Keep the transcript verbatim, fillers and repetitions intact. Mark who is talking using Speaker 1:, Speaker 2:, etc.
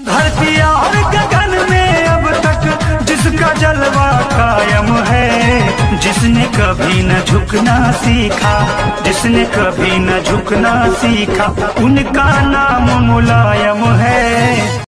Speaker 1: धरती और गगन में अब तक जिसका जलवा कायम है, जिसने कभी न झुकना सीखा, जिसने कभी न झुकना सीखा, उनका नाम मुलायम है।